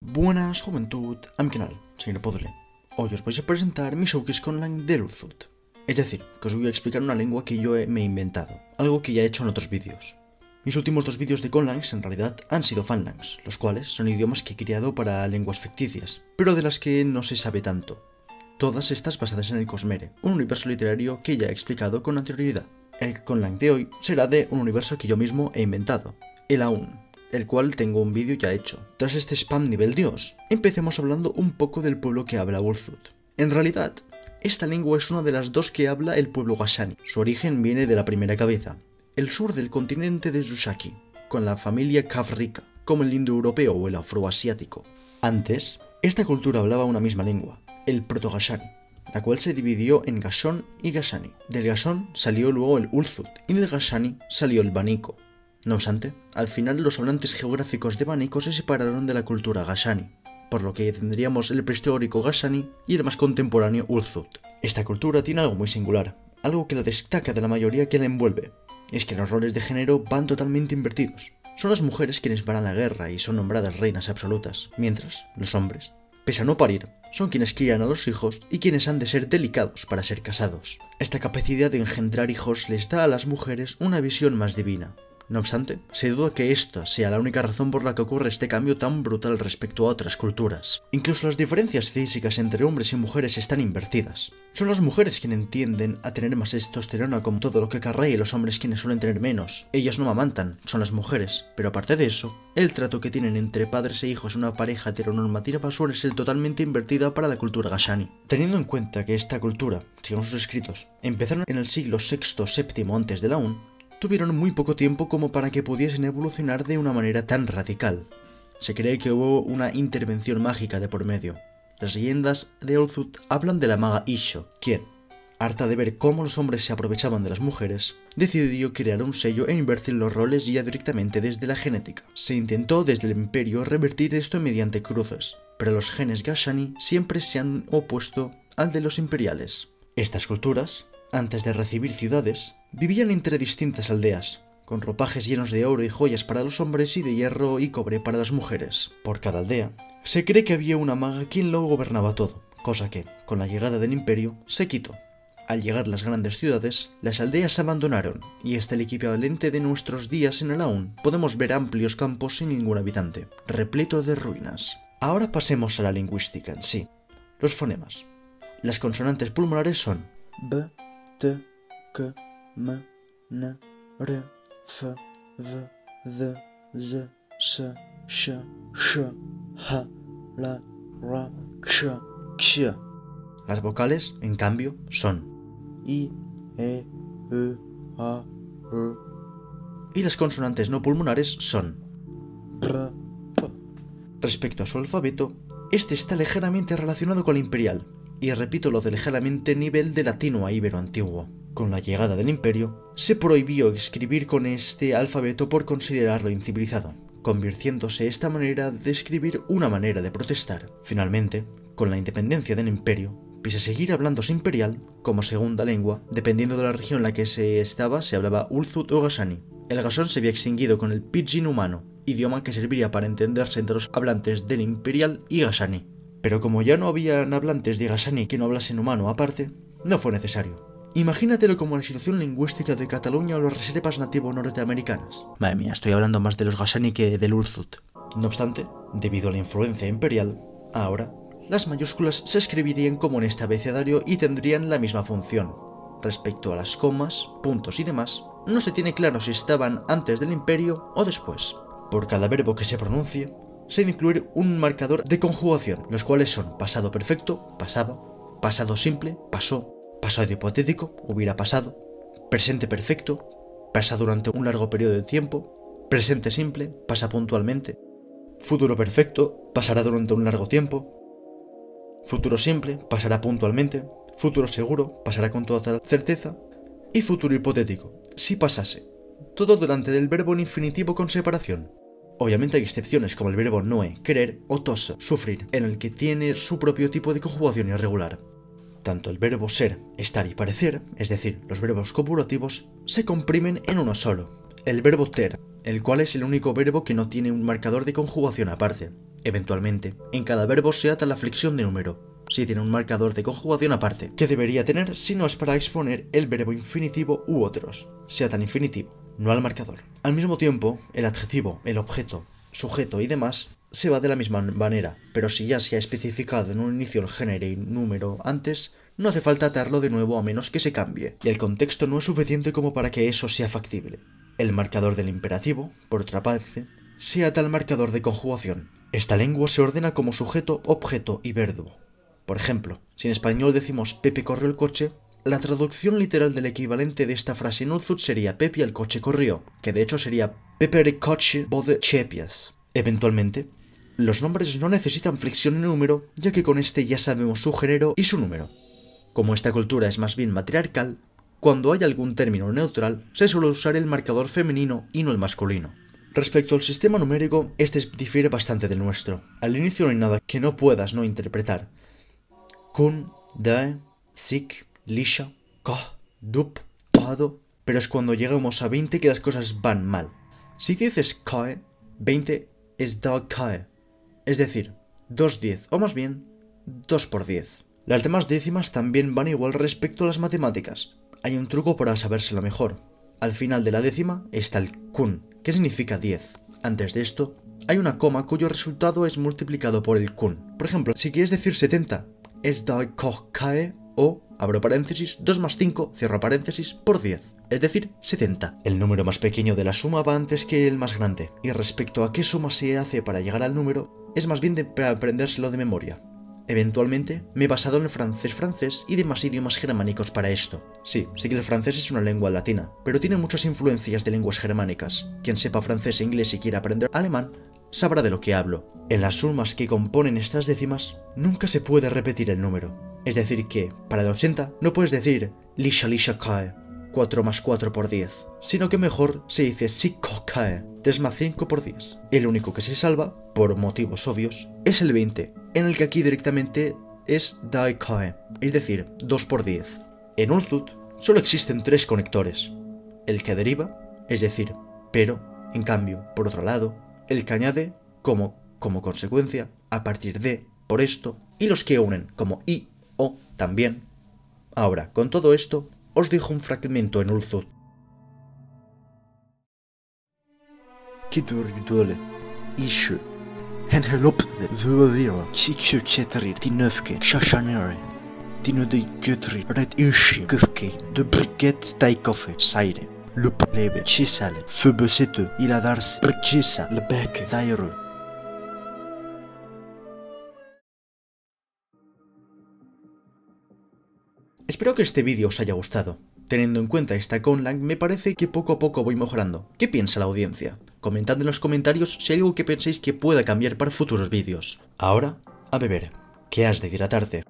Buenas juventud a mi canal, soy Podle. Hoy os voy a presentar mi showcase conlang de Ulthud. Es decir, que os voy a explicar una lengua que yo me he inventado, algo que ya he hecho en otros vídeos. Mis últimos dos vídeos de conlangs en realidad han sido fanlangs, los cuales son idiomas que he creado para lenguas ficticias, pero de las que no se sabe tanto. Todas estas basadas en el Cosmere, un universo literario que ya he explicado con anterioridad. El conlang de hoy será de un universo que yo mismo he inventado, el Aún, el cual tengo un vídeo ya hecho. Tras este spam nivel Dios, empecemos hablando un poco del pueblo que habla Ulthud. En realidad, esta lengua es una de las dos que habla el pueblo Gashani. Su origen viene de la primera cabeza, el sur del continente de Zushaki, con la familia Kafrika, como el indoeuropeo o el afroasiático. Antes, esta cultura hablaba una misma lengua, el proto-Gashani, la cual se dividió en Gashon y Gashani. Del Gashon salió luego el Ulthud, y del Gashani salió el Baniko. No obstante, al final los hablantes geográficos de Baniko se separaron de la cultura Gashani, por lo que tendríamos el prehistórico Gashani y el más contemporáneo Ulthud. Esta cultura tiene algo muy singular, algo que la destaca de la mayoría que la envuelve, es que los roles de género van totalmente invertidos. Son las mujeres quienes van a la guerra y son nombradas reinas absolutas, mientras los hombres, pese a no parir, son quienes crían a los hijos y quienes han de ser delicados para ser casados. Esta capacidad de engendrar hijos les da a las mujeres una visión más divina. No obstante, se duda que esta sea la única razón por la que ocurre este cambio tan brutal respecto a otras culturas. Incluso las diferencias físicas entre hombres y mujeres están invertidas. Son las mujeres quienes tienden a tener más testosterona como todo lo que acarrea y los hombres quienes suelen tener menos. Ellas no amamantan, son las mujeres, pero aparte de eso, el trato que tienen entre padres e hijos en una pareja heteronormativa suele ser totalmente invertida para la cultura Gashani. Teniendo en cuenta que esta cultura, según sus escritos, empezaron en el siglo VI-VII antes del Aún, tuvieron muy poco tiempo como para que pudiesen evolucionar de una manera tan radical. Se cree que hubo una intervención mágica de por medio. Las leyendas de Ulthud hablan de la maga Isho, quien, harta de ver cómo los hombres se aprovechaban de las mujeres, decidió crear un sello e invertir los roles ya directamente desde la genética. Se intentó desde el imperio revertir esto mediante cruces, pero los genes Gashani siempre se han opuesto al de los imperiales. Estas culturas, antes de recibir ciudades, vivían entre distintas aldeas, con ropajes llenos de oro y joyas para los hombres y de hierro y cobre para las mujeres. Por cada aldea, se cree que había una maga quien lo gobernaba todo, cosa que, con la llegada del imperio, se quitó. Al llegar las grandes ciudades, las aldeas se abandonaron, y hasta el equivalente de nuestros días en el Aún podemos ver amplios campos sin ningún habitante, repleto de ruinas. Ahora pasemos a la lingüística en sí. Los fonemas. Las consonantes pulmonares son B, T, K, M, N, R, F, V, D, Z, S, Sh, Sh, H, L, R, Ch, X. Las vocales, en cambio, son I, E, A, E. Y las consonantes no pulmonares son R, P. Respecto a su alfabeto, este está ligeramente relacionado con el imperial, y repito lo de ligeramente nivel de latino a íbero antiguo. Con la llegada del imperio, se prohibió escribir con este alfabeto por considerarlo incivilizado, convirtiéndose esta manera de escribir una manera de protestar. Finalmente, con la independencia del imperio, pese a seguir hablándose imperial, como segunda lengua, dependiendo de la región en la que se estaba, se hablaba Ulthud o Gashani. El Gashon se había extinguido con el pidgin humano, idioma que serviría para entenderse entre los hablantes del imperial y Gashani. Pero como ya no habían hablantes de Gashani que no hablasen humano aparte, no fue necesario. Imagínatelo como la situación lingüística de Cataluña o las reservas nativo norteamericanas. Madre mía, estoy hablando más de los Gashani que del Ulthud. No obstante, debido a la influencia imperial, ahora, las mayúsculas se escribirían como en este abecedario y tendrían la misma función. Respecto a las comas, puntos y demás, no se tiene claro si estaban antes del imperio o después. Por cada verbo que se pronuncie, se debe incluir un marcador de conjugación, los cuales son pasado perfecto, pasaba, pasado simple, pasó, pasado hipotético, hubiera pasado, presente perfecto, pasa durante un largo periodo de tiempo, presente simple, pasa puntualmente, futuro perfecto, pasará durante un largo tiempo, futuro simple, pasará puntualmente, futuro seguro, pasará con toda certeza, y futuro hipotético, si pasase, todo delante del verbo en infinitivo con separación. Obviamente hay excepciones como el verbo noe, querer, o tosa, sufrir, en el que tiene su propio tipo de conjugación irregular. Tanto el verbo ser, estar y parecer, es decir, los verbos copulativos, se comprimen en uno solo, el verbo ter, el cual es el único verbo que no tiene un marcador de conjugación aparte. Eventualmente, en cada verbo se ata la flexión de número, si tiene un marcador de conjugación aparte, que debería tener si no es para exponer el verbo infinitivo u otros. Se ata al infinitivo, no al marcador. Al mismo tiempo, el adjetivo, el objeto, sujeto y demás se va de la misma manera, pero si ya se ha especificado en un inicio el género y número antes, no hace falta atarlo de nuevo a menos que se cambie, y el contexto no es suficiente como para que eso sea factible. El marcador del imperativo, por otra parte, se ata al marcador de conjugación. Esta lengua se ordena como sujeto, objeto y verbo. Por ejemplo, si en español decimos Pepe corrió el coche, la traducción literal del equivalente de esta frase en Ulthud sería Pepe el coche corrió, que de hecho sería Pepe el coche bode chepias. Eventualmente, los nombres no necesitan flexión en número, ya que con este ya sabemos su género y su número. Como esta cultura es más bien matriarcal, cuando hay algún término neutral, se suele usar el marcador femenino y no el masculino. Respecto al sistema numérico, este difiere bastante del nuestro. Al inicio no hay nada que no puedas no interpretar. Kun, dae, sik, lisha, koh, dup, pado, pero es cuando llegamos a 20 que las cosas van mal. Si dices kae, 20 es da kae, es decir, 2/10, o más bien, 2 por 10. Las demás décimas también van igual respecto a las matemáticas. Hay un truco para sabérselo mejor. Al final de la décima está el kun, que significa 10. Antes de esto, hay una coma cuyo resultado es multiplicado por el kun. Por ejemplo, si quieres decir 70, es da koh kae o, abro paréntesis, 2 más 5, cierro paréntesis, por 10. Es decir, 70. El número más pequeño de la suma va antes que el más grande. Y respecto a qué suma se hace para llegar al número, es más bien para aprendérselo de memoria. Eventualmente, me he basado en el francés y demás idiomas germánicos para esto. Sí, sé que el francés es una lengua latina, pero tiene muchas influencias de lenguas germánicas. Quien sepa francés e inglés y quiera aprender alemán, sabrá de lo que hablo. En las sumas que componen estas décimas, nunca se puede repetir el número. Es decir que, para el 80, no puedes decir lisha lisha kae, 4 más 4 por 10, sino que mejor se dice siko kae, 3 más 5 por 10. El único que se salva, por motivos obvios, es el 20, en el que aquí directamente es dai kae, es decir, 2 por 10. En Ulthud solo existen 3 conectores. El que deriva, es decir, pero, en cambio, por otro lado, el que añade como consecuencia, a partir de, por esto, y los que unen como y, o, también. Ahora, con todo esto, os dejo un fragmento en Ulthud. En helopte duodira chichuchetri tinöfke shashanere tinudi gutri red ishi kufke de briquet taikofe saire luplebe chisale fubesete iladarse brchisa lebeke dairo. Espero que este vídeo os haya gustado. Teniendo en cuenta esta conlang, me parece que poco a poco voy mejorando. ¿Qué piensa la audiencia? Comentad en los comentarios si hay algo que penséis que pueda cambiar para futuros vídeos. Ahora, a beber, que has de hidratarte.